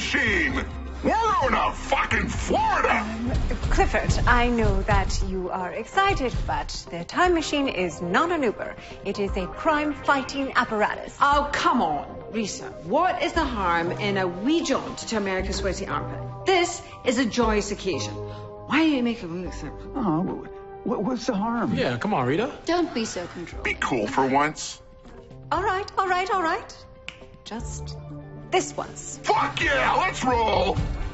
machine. We're going to fucking Florida. Clifford, I know that you are excited, but the time machine is not an Uber. It is a crime-fighting apparatus. Oh, come on, Risa. What is the harm in a wee jaunt to America's sweaty armpit? This is a joyous occasion. Why do you make it look so... Oh, what's the harm? Yeah, come on, Rita. Don't be so controlled. Be cool for once. All right. Just this once. Fuck yeah, let's roll.